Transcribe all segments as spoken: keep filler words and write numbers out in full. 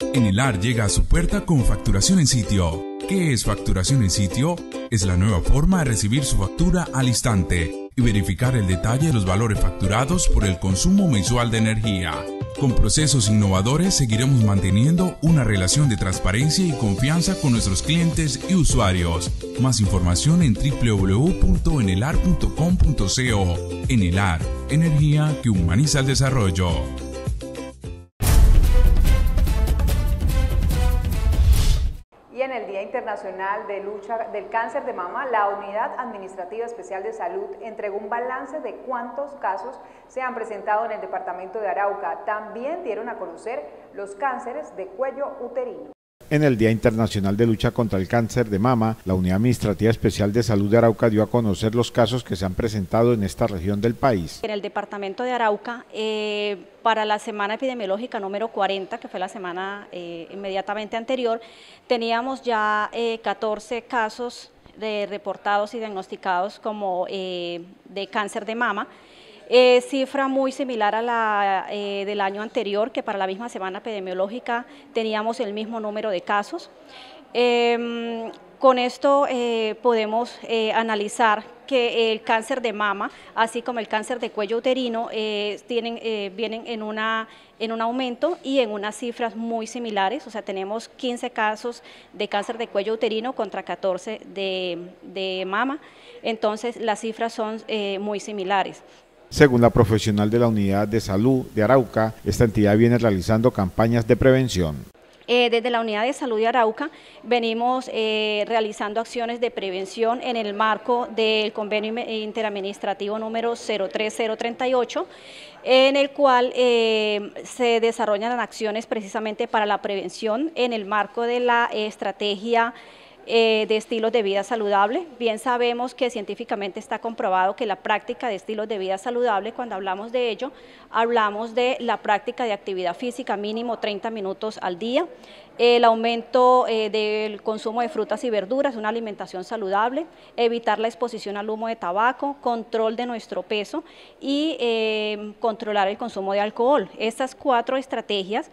Enelar llega a su puerta con facturación en sitio. ¿Qué es facturación en sitio? Es la nueva forma de recibir su factura al instante y verificar el detalle de los valores facturados por el consumo mensual de energía. Con procesos innovadores seguiremos manteniendo una relación de transparencia y confianza con nuestros clientes y usuarios. Más información en doble u doble u doble u punto enelar punto com punto co. Enelar, energía que humaniza el desarrollo. Y en el Día Internacional de Lucha del Cáncer de Mama, la Unidad Administrativa Especial de Salud entregó un balance de cuántos casos se han presentado en el departamento de Arauca. También dieron a conocer los cánceres de cuello uterino. En el Día Internacional de Lucha contra el Cáncer de Mama, la Unidad Administrativa Especial de Salud de Arauca dio a conocer los casos que se han presentado en esta región del país. En el departamento de Arauca, eh, para la semana epidemiológica número cuarenta, que fue la semana eh, inmediatamente anterior, teníamos ya eh, catorce casos de reportados y diagnosticados como eh, de cáncer de mama. Eh, cifra muy similar a la eh, del año anterior, que para la misma semana epidemiológica teníamos el mismo número de casos. Eh, con esto eh, podemos eh, analizar que el cáncer de mama, así como el cáncer de cuello uterino, eh, tienen, eh, vienen en, una, en un aumento y en unas cifras muy similares. O sea, tenemos quince casos de cáncer de cuello uterino contra catorce de, de mama, entonces las cifras son eh, muy similares. Según la profesional de la Unidad de Salud de Arauca, esta entidad viene realizando campañas de prevención. Eh, desde la Unidad de Salud de Arauca venimos eh, realizando acciones de prevención en el marco del convenio interadministrativo número cero tres cero treinta y ocho, en el cual eh, se desarrollan acciones precisamente para la prevención en el marco de la estrategia Eh, de estilos de vida saludable. Bien sabemos que científicamente está comprobado que la práctica de estilos de vida saludable, cuando hablamos de ello, hablamos de la práctica de actividad física mínimo treinta minutos al día, el aumento eh, del consumo de frutas y verduras, una alimentación saludable, evitar la exposición al humo de tabaco, control de nuestro peso y eh, controlar el consumo de alcohol. Estas cuatro estrategias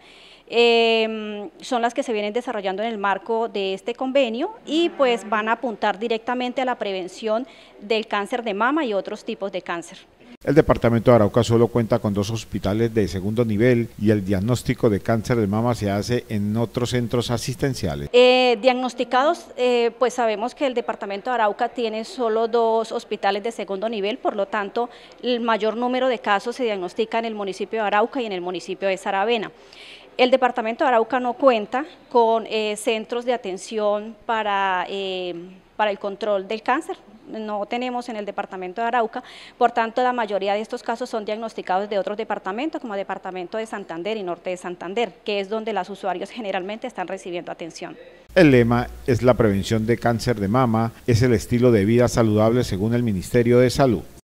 Eh, son las que se vienen desarrollando en el marco de este convenio y pues van a apuntar directamente a la prevención del cáncer de mama y otros tipos de cáncer. El departamento de Arauca solo cuenta con dos hospitales de segundo nivel y el diagnóstico de cáncer de mama se hace en otros centros asistenciales. Eh, diagnosticados, eh, pues sabemos que el departamento de Arauca tiene solo dos hospitales de segundo nivel, por lo tanto el mayor número de casos se diagnostica en el municipio de Arauca y en el municipio de Saravena. El departamento de Arauca no cuenta con eh, centros de atención para, eh, para el control del cáncer, no tenemos en el departamento de Arauca, por tanto la mayoría de estos casos son diagnosticados de otros departamentos, como el departamento de Santander y norte de Santander, que es donde los usuarios generalmente están recibiendo atención. El lema es la prevención de cáncer de mama, es el estilo de vida saludable según el Ministerio de Salud.